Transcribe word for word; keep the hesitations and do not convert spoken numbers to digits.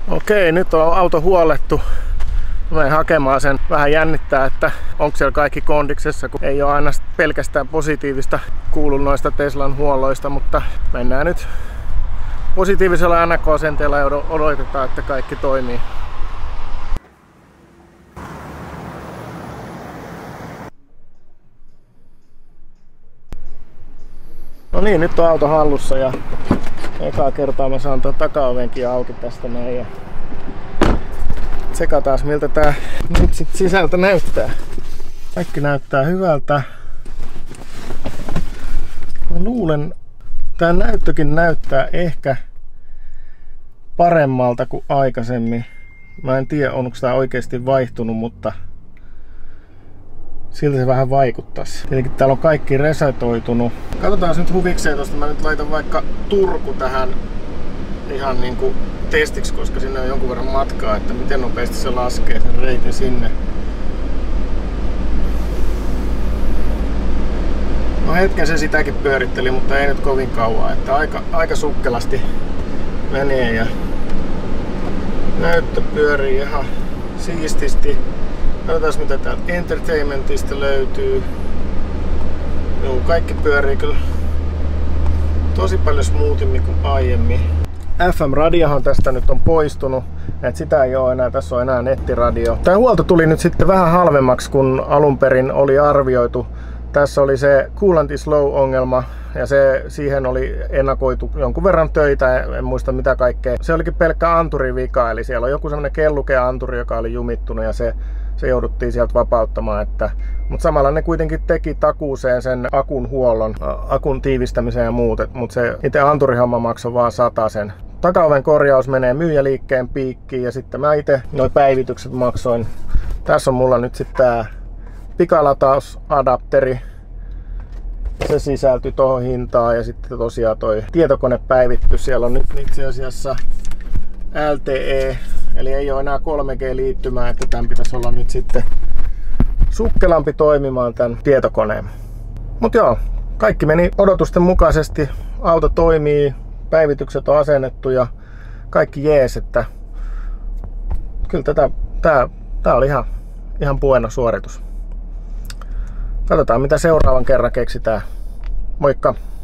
Okei, nyt on auto huollettu. Mä menen hakemaan sen. Vähän jännittää, että onko siellä kaikki kondiksessa, kun ei ole aina pelkästään positiivista kuullut noista Teslan huolloista, mutta mennään nyt positiivisella ennakkoasenteella ja odotetaan, että kaikki toimii. No niin, nyt on auto hallussa ja ekaa kertaa mä saan tuon takaovenkin auki tästä näin ja tsekataan miltä tää nyt sit sisältä näyttää. Kaikki näyttää hyvältä. Mä luulen, tää näyttökin näyttää ehkä paremmalta kuin aikaisemmin. Mä en tiedä, onko tää oikeasti vaihtunut, mutta siltä se vähän vaikuttaisi. Tietenkin täällä on kaikki resetoitunut. Katsotaan nyt huvikseen tosta. Mä nyt laitan vaikka Turku tähän ihan niinku testiksi, koska sinne on jonkun verran matkaa, että miten nopeasti se laskee sen reitin sinne. No hetken se sitäkin pyöritteli, mutta ei nyt kovin kauan, että aika, aika sukkelasti menee ja näyttö pyörii ihan siististi. Katsotaan mitä täältä Entertainmentista löytyy. Joo, kaikki pyörii kyllä tosi paljon smoothimmin kuin aiemmin. F M-radiohan tästä nyt on poistunut, että sitä ei ole enää, tässä on enää nettiradio. Tämä huolto tuli nyt sitten vähän halvemmaksi kuin alun perin oli arvioitu. Tässä oli se coolant is low-ongelma ja se, siihen oli ennakoitu jonkun verran töitä, en muista mitä kaikkea. Se olikin pelkkä anturivika, eli siellä on joku semmoinen kellukeanturi, joka oli jumittunut ja se, se jouduttiin sieltä vapauttamaan. Että, mutta samalla ne kuitenkin teki takuuseen sen akun huollon, akun tiivistämisen ja muut, mutta se itse anturihomma maksoi vaan satasen. Takaoven korjaus menee myyjäliikkeen piikkiin ja sitten mä itse noi päivitykset maksoin. Tässä on mulla nyt sitten tää pikalatausadapteri. Se sisältyi tuohon hintaan ja sitten tosiaan toi tietokonepäivitys. Siellä on nyt itse asiassa L T E, eli ei ole enää kolme G liittymää, että tämän pitäisi olla nyt sitten sukkelampi toimimaan tämän tietokoneen. Mut joo, kaikki meni odotusten mukaisesti. Auto toimii, päivitykset on asennettu ja kaikki jees, että kyllä tätä, tää, tää oli ihan, ihan buena suoritus. Katsotaan mitä seuraavan kerran keksitään. Moikka!